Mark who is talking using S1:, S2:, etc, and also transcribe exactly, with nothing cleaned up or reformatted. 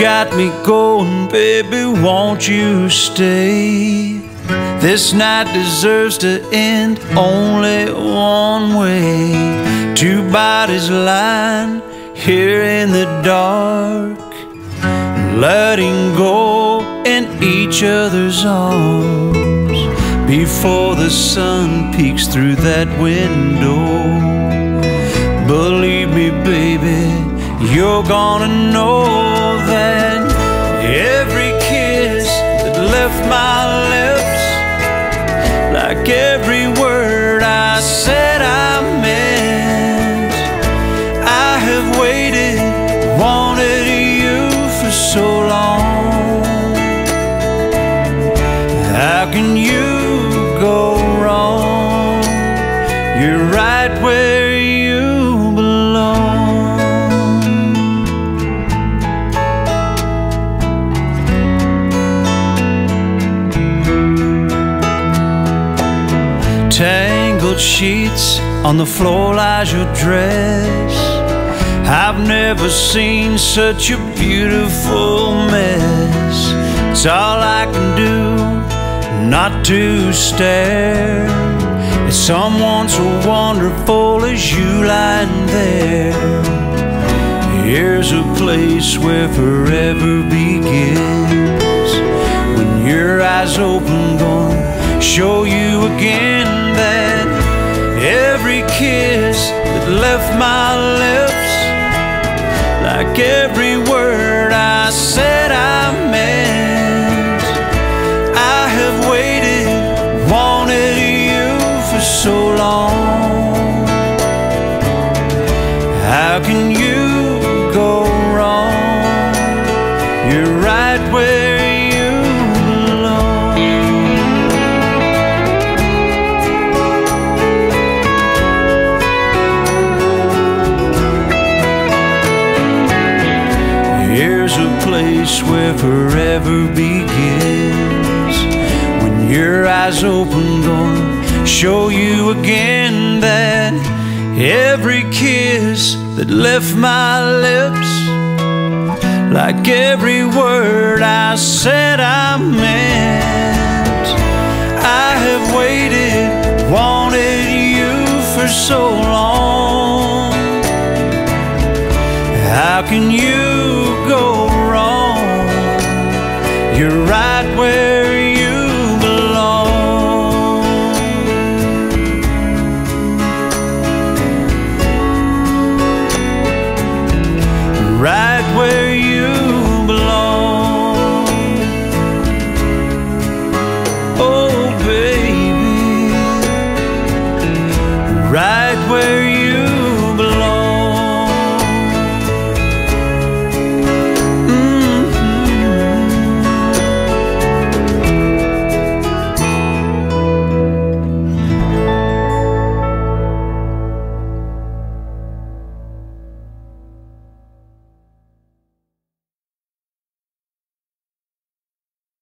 S1: got me going, baby, won't you stay? This night deserves to end only one way. Two bodies lying here in the dark, letting go in each other's arms before the sun peeks through that window. Believe me, baby, you're gonna know that every kiss that left my lips, like every word I said I meant, I have waited, wanted you for so long. How can you go wrong? You're right where you belong. Tangled sheets on the floor lies your dress. I've never seen such a beautiful mess. It's all I can do not to stare at someone so wonderful as you lying there. Here's a place where forever begins. When your eyes open, gonna show you again that every kiss that left my lips, like every word I said I meant, I have waited, wanted you for so long. How can you go wrong? You're right where you belong. Here's a place where forever begins. When your eyes open, gonna show you again that every kiss that left my lips, like every word I said I meant, I have waited, wanted you for so long.